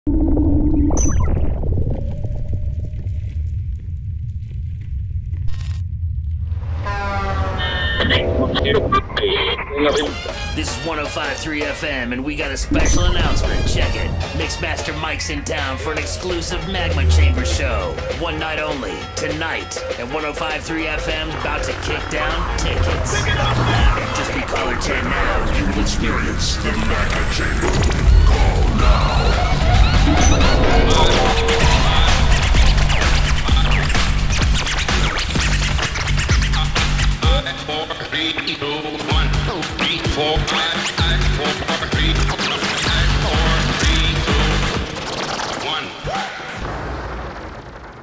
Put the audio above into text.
This is 105.3 FM, and we got a special announcement. Check it. Mixmaster Mike's in town for an exclusive Magma Chamber show. One night only, tonight, at 105.3 FM's about to kick down tickets. Just be caller 10 now. You will experience the Magma Chamber. Call now. Four, three, two, one, two, three, four, five.